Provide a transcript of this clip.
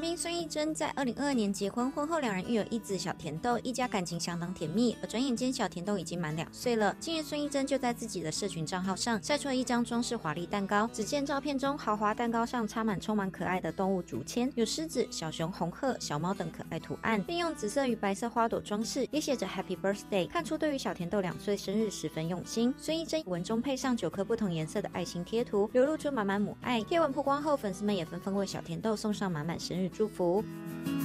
因孙艺珍在2022年结婚，婚后两人育有一子小甜豆，一家感情相当甜蜜。而转眼间，小甜豆已经满2岁了。近日，孙艺珍就在自己的社群账号上晒出了一张装饰华丽蛋糕。只见照片中，豪华蛋糕上插满充满可爱的动物竹签，有狮子、小熊、红鹤、小猫等可爱图案，并用紫色与白色花朵装饰，也写着 Happy Birthday， 看出对于小甜豆2岁生日十分用心。孙艺珍文中配上9颗不同颜色的爱心贴图，流露出满满母爱。贴文曝光后，粉丝们也纷纷为小甜豆送上满满生日祝福。